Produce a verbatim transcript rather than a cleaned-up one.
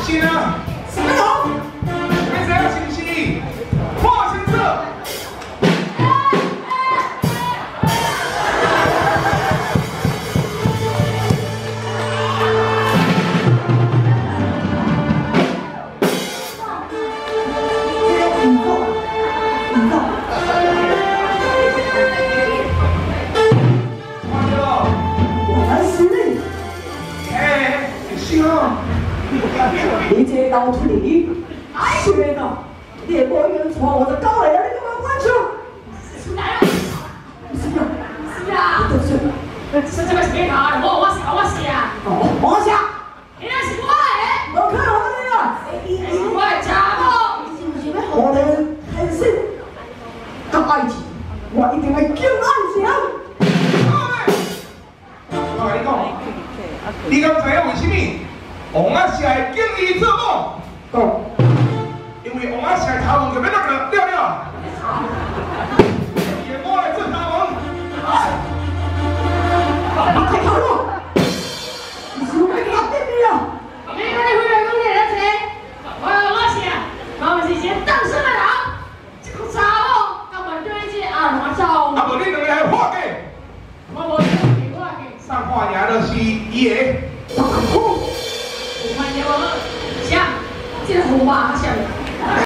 是啊。什么龙？你知影是不是？看清楚。 你这老处理，学的，你也不用传我的高来啊！你干嘛关注？ 是哪样？ 是啊， 是啊， 都是， 是这个谁搞？我我是我是啊。 哦，我想， 你那是我的， 我看我的了， 是我的家伙，是不是要我的很心，跟爱情，我一定会救爱情。 我跟你讲，你敢知影为什么？王阿社会敬伊做某， 哦， 因为王阿社头毛就要那个了了，伊我来做头毛。 你太好了，你是我压定你了。 你看你回来讲你来谁？我我是啊，我们是先当生的人，这个查某，根本对这阿龙走。 啊，无你两个还化解， 我无听话嘅。 上化牙就是伊个。 大哭。 我看见我想，这个胡话啥？